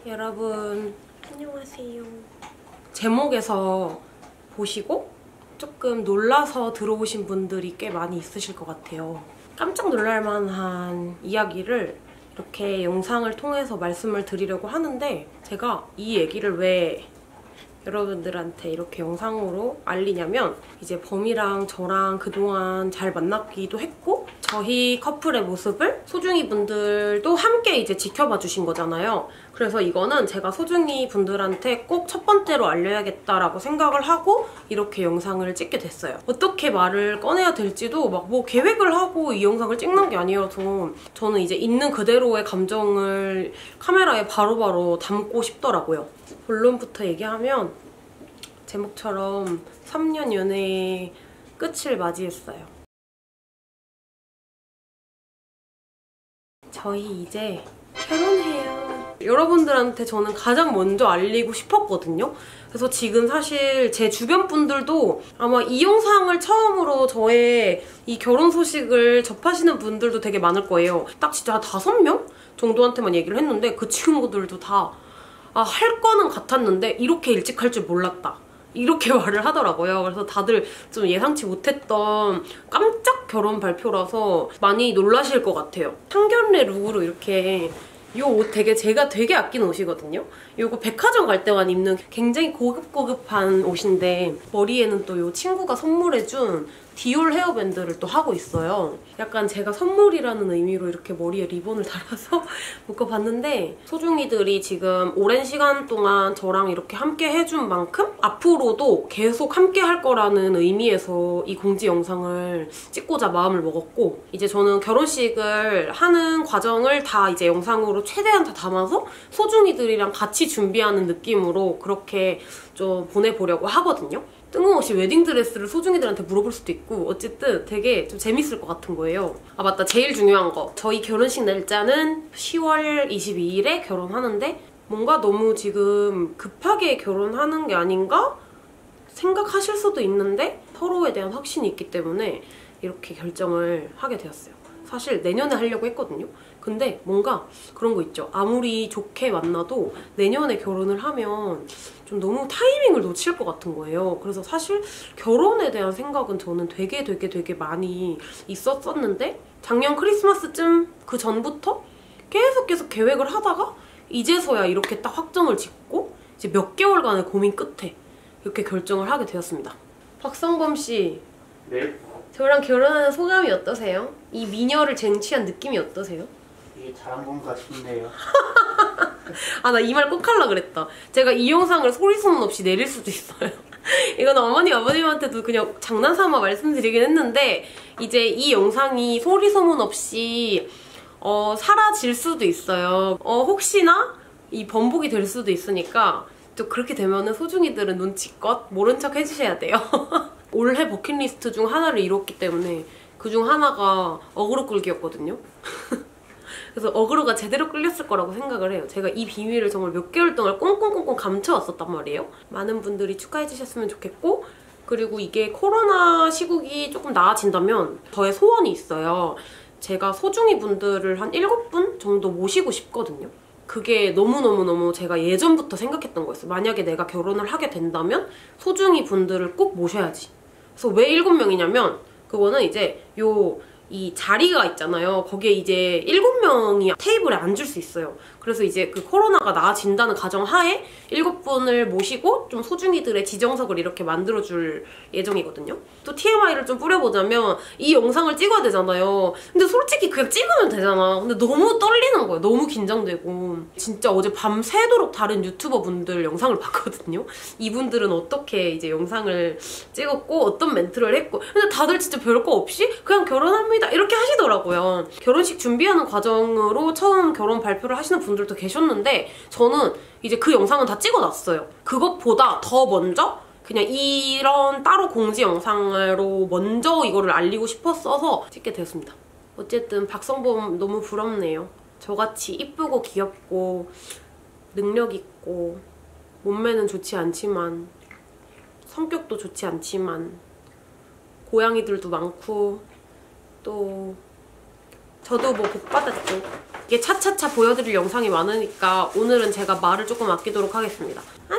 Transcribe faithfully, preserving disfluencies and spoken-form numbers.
여러분 안녕하세요. 제목에서 보시고 조금 놀라서 들어오신 분들이 꽤 많이 있으실 것 같아요. 깜짝 놀랄 만한 이야기를 이렇게 영상을 통해서 말씀을 드리려고 하는데, 제가 이 얘기를 왜 여러분들한테 이렇게 영상으로 알리냐면, 이제 범이랑 저랑 그동안 잘 만났기도 했고 저희 커플의 모습을 소중이 분들도 함께 이제 지켜봐 주신 거잖아요. 그래서 이거는 제가 소중이 분들한테 꼭 첫 번째로 알려야겠다라고 생각을 하고 이렇게 영상을 찍게 됐어요. 어떻게 말을 꺼내야 될지도 막 뭐 계획을 하고 이 영상을 찍는 게 아니어서 저는 이제 있는 그대로의 감정을 카메라에 바로바로 담고 싶더라고요. 본론부터 얘기하면 제목처럼 삼 년 연애의 끝을 맞이했어요. 저희 이제 결혼해요. 여러분들한테 저는 가장 먼저 알리고 싶었거든요. 그래서 지금 사실 제 주변 분들도 아마 이 영상을 처음으로 저의 이 결혼 소식을 접하시는 분들도 되게 많을 거예요. 딱 진짜 한 다섯 명 정도한테만 얘기를 했는데 그 친구들도 다 아, 할 거는 같았는데 이렇게 일찍 할 줄 몰랐다, 이렇게 말을 하더라고요. 그래서 다들 좀 예상치 못했던 깜짝 결혼 발표라서 많이 놀라실 것 같아요. 상견례 룩으로 이렇게 이 옷 되게 제가 되게 아끼는 옷이거든요. 이거 백화점 갈 때만 입는 굉장히 고급고급한 옷인데, 머리에는 또 이 친구가 선물해준 디올 헤어밴드를 또 하고 있어요. 약간 제가 선물이라는 의미로 이렇게 머리에 리본을 달아서 묶어봤는데, 소중이들이 지금 오랜 시간 동안 저랑 이렇게 함께 해준 만큼 앞으로도 계속 함께 할 거라는 의미에서 이 공지 영상을 찍고자 마음을 먹었고, 이제 저는 결혼식을 하는 과정을 다 이제 영상으로 최대한 다 담아서 소중이들이랑 같이 준비하는 느낌으로 그렇게 좀 보내보려고 하거든요. 뜬금없이 웨딩드레스를 소중이들한테 물어볼 수도 있고, 어쨌든 되게 좀 재밌을 것 같은 거예요. 아 맞다, 제일 중요한 거, 저희 결혼식 날짜는 시월 이십이일에 결혼하는데 뭔가 너무 지금 급하게 결혼하는 게 아닌가 생각하실 수도 있는데, 서로에 대한 확신이 있기 때문에 이렇게 결정을 하게 되었어요. 사실 내년에 하려고 했거든요. 근데 뭔가 그런 거 있죠. 아무리 좋게 만나도 내년에 결혼을 하면 좀 너무 타이밍을 놓칠 것 같은 거예요. 그래서 사실 결혼에 대한 생각은 저는 되게 되게 되게 많이 있었었는데, 작년 크리스마스쯤 그 전부터 계속 계속 계획을 하다가 이제서야 이렇게 딱 확정을 짓고 이제 몇 개월간의 고민 끝에 이렇게 결정을 하게 되었습니다. 박성범 씨. 네? 저랑 결혼하는 소감이 어떠세요? 이 미녀를 쟁취한 느낌이 어떠세요? 이게 잘한 건가 싶네요. 아, 나 이 말 꼭 하려고 그랬다. 제가 이 영상을 소리소문 없이 내릴 수도 있어요. 이건 어머니 아버님한테도 그냥 장난삼아 말씀드리긴 했는데, 이제 이 영상이 소리소문 없이 어, 사라질 수도 있어요. 어, 혹시나 이 번복이 될 수도 있으니까 또 그렇게 되면은 소중이들은 눈치껏 모른 척 해주셔야 돼요. 올해 버킷리스트 중 하나를 이뤘기 때문에 그 중 하나가 어그로 끌기였거든요. 그래서 어그로가 제대로 끌렸을 거라고 생각을 해요. 제가 이 비밀을 정말 몇 개월 동안 꽁꽁꽁꽁 감춰왔었단 말이에요. 많은 분들이 축하해주셨으면 좋겠고, 그리고 이게 코로나 시국이 조금 나아진다면 저의 소원이 있어요. 제가 소중이 분들을 한 일곱 분 정도 모시고 싶거든요. 그게 너무너무너무 제가 예전부터 생각했던 거였어요. 만약에 내가 결혼을 하게 된다면 소중이 분들을 꼭 모셔야지. 그래서 왜 일곱 명이냐면, 그거는 이제 요 이 자리가 있잖아요. 거기에 이제 일곱 명이 테이블에 앉을 수 있어요. 그래서 이제 그 코로나가 나아진다는 가정하에 일곱 분을 모시고 좀 소중이들의 지정석을 이렇게 만들어줄 예정이거든요. 또 티엠아이를 좀 뿌려보자면, 이 영상을 찍어야 되잖아요. 근데 솔직히 그냥 찍으면 되잖아. 근데 너무 떨리는 거예요. 너무 긴장되고. 진짜 어제 밤새도록 다른 유튜버 분들 영상을 봤거든요. 이분들은 어떻게 이제 영상을 찍었고 어떤 멘트를 했고, 근데 다들 진짜 별거 없이 그냥 결혼합니다 이렇게 하시더라고요. 결혼식 준비하는 과정으로 처음 결혼 발표를 하시는 분들도 계셨는데, 저는 이제 그 영상은 다 찍어놨어요. 그것보다 더 먼저 그냥 이런 따로 공지 영상으로 먼저 이거를 알리고 싶었어서 찍게 되었습니다. 어쨌든 박성범 너무 부럽네요. 저같이 이쁘고 귀엽고 능력 있고 몸매는 좋지 않지만 성격도 좋지 않지만 고양이들도 많고, 또 저도 뭐 복 받았죠. 이게 차차차 보여드릴 영상이 많으니까 오늘은 제가 말을 조금 아끼도록 하겠습니다.